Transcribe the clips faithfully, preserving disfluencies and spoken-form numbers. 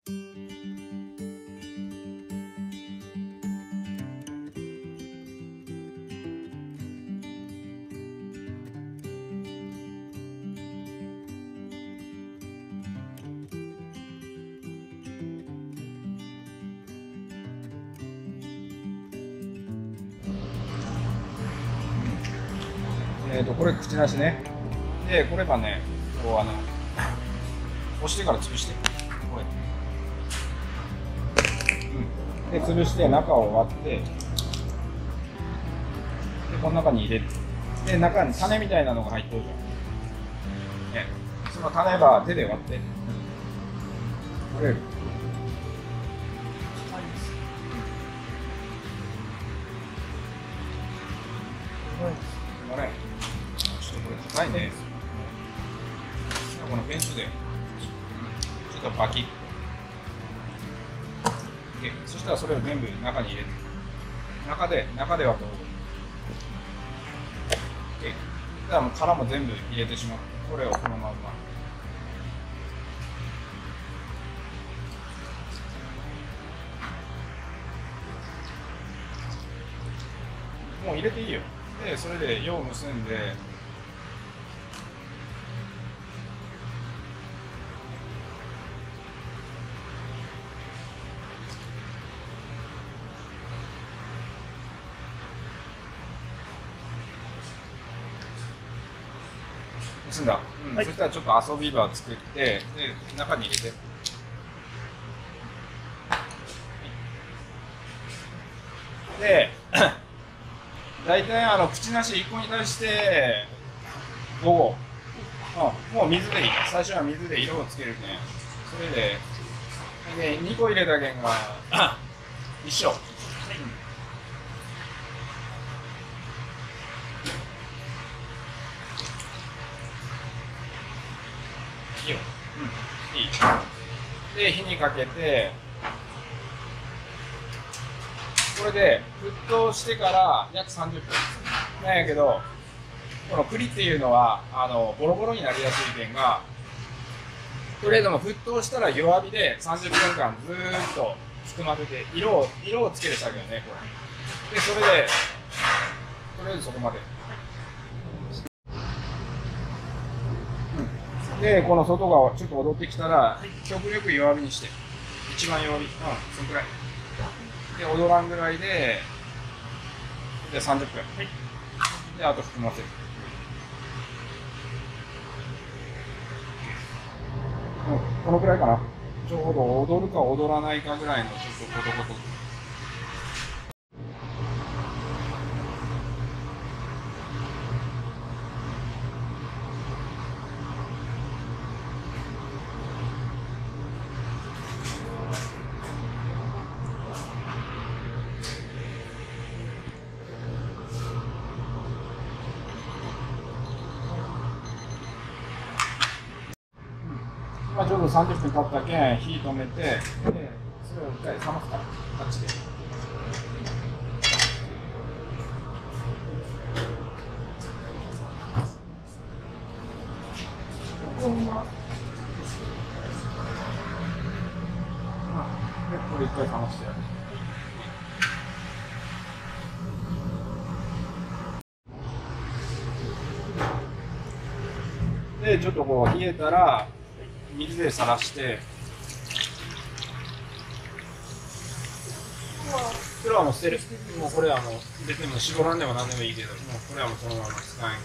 えーとこれ口なしね。でこれがね、こうあの押してから潰して、これ、うん、で潰して中を割って、でこの中に入れて、で中に種みたいなのが入ってるじゃん。ね、その種は手で割って取れる。これ、ちょっとこれ硬いね。このペンチで、ちょっとバキッ。そしたらそれを全部中に入れて、中で、中ではこう。で、じゃあもう殻も全部入れてしまう。これをこのまま。もう入れていいよ。で、それで葉を結んで、結んだ。うん、はい、そしたらちょっと遊び場を作って、で、中に入れて。で、大体あの口なしいっこに対してごご、うん、もう水でいい。最初は水で色をつけるね。それで、でにこ入れたけんが一緒。いいよ。うん、いい。で、火にかけて、これで沸騰してから約さんじゅっぷんなんやけど、この栗っていうのはあのボロボロになりやすい点が、とりあえずも沸騰したら弱火でさんじゅっぷんかんずーっと含ませて色を色をつける作業ね、これ。で、それでとりあえずそこまで。うん、で、この外がちょっと踊ってきたら、極力弱火にして、一番弱火、うん、そのくらい。で、踊らんぐらいで、でさんじゅっぷん、はい、で、あと含ませる。うん、このくらいかな。ちょうど踊るか踊らないかぐらいのちょっとコトコト。まあ、ちょうどさんじゅっぷん経ったけん火止めて、でそれを一回冷ますから、タッチで。こんな、でこれ一回冷ましてやる。でちょっとこう冷えたら水でさらして、これはもう捨てる。もうこれはもう別にも絞らんでも何でもいいけど、もうこれはもうそのまま使えんから。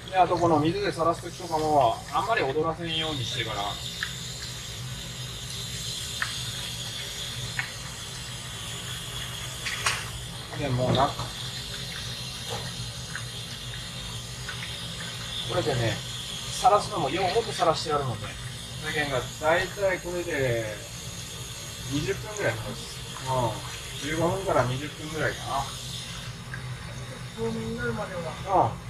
で、あとこの水でさらす時とかもあんまり踊らせんようにしてから。でもうなんかこれでね、さらすのもよくさらしてやるので、だけがだいたいこれでにじゅっぷんぐらいです。うん、じゅうごふんからにじゅっぷんぐらいかな。透明になるまでは。うん。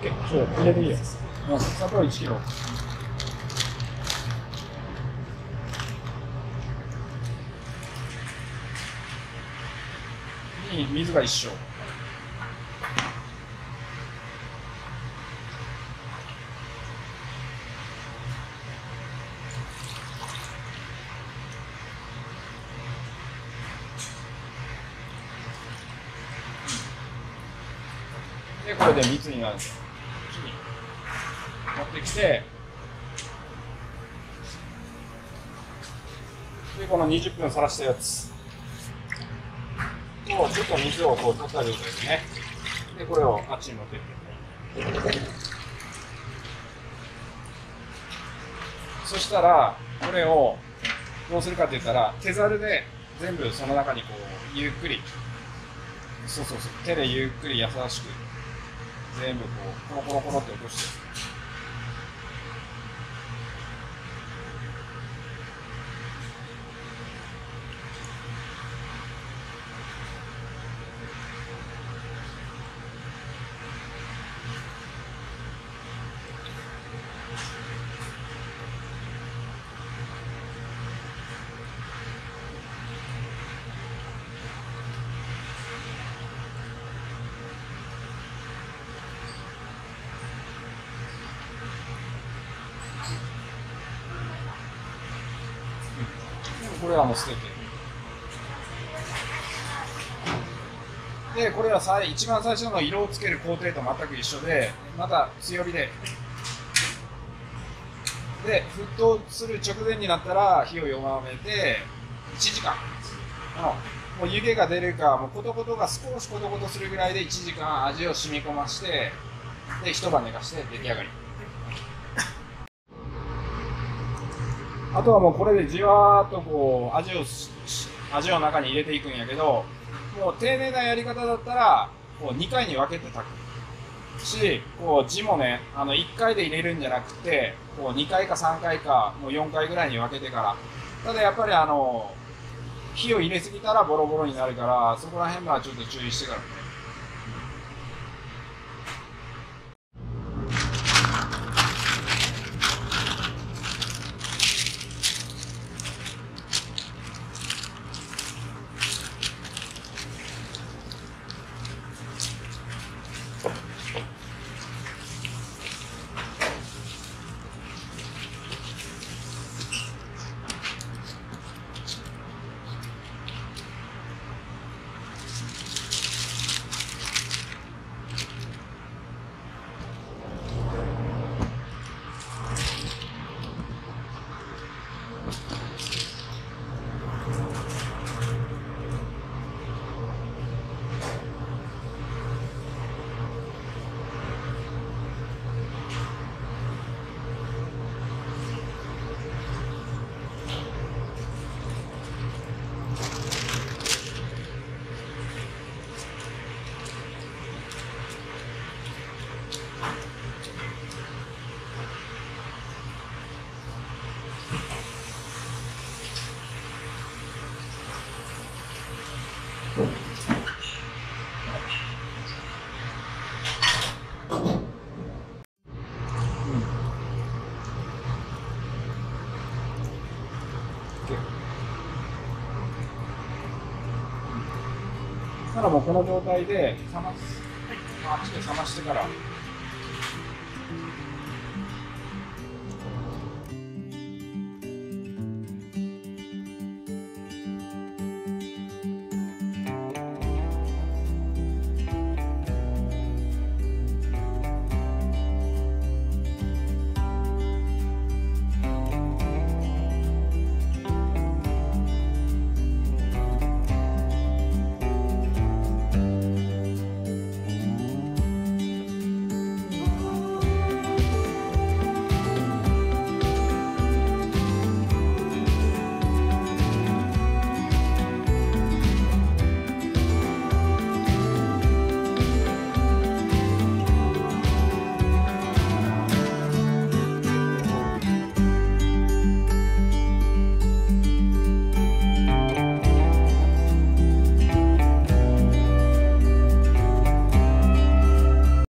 そう入れていいよ。もう砂糖いちキロ。に水が一升。で、これで蜜になるんですよ。持ってきて、で、このにじゅっぷんさらしたやつをちょっと水をこう取った状態ですね。で、これをあっちに持ってって。そしたら、これをどうするかって言ったら、手ざるで全部その中にこう、ゆっくり、そうそうそう、手でゆっくり優しく、全部こう、コロコロコロって落として。これはもう捨てて。で、これはさ一番最初の色をつける工程と全く一緒で、また強火で。で、沸騰する直前になったら火を弱めて、いちじかん。もう湯気が出るか、もうコトコトが少しコトコトするぐらいでいちじかん味を染み込まして、で、一晩寝かして出来上がり。あとはもうこれでじわーっとこう味を味を中に入れていくんやけど、もう丁寧なやり方だったらこうにかいに分けて炊くし、こう字もね、あのいっかいで入れるんじゃなくて、こうにかいかさんかいかもうよんかいぐらいに分けてから。ただやっぱりあの火を入れすぎたらボロボロになるから、そこら辺はちょっと注意してからね。たらもうこの状態で冷ます、あっちで冷ましてから。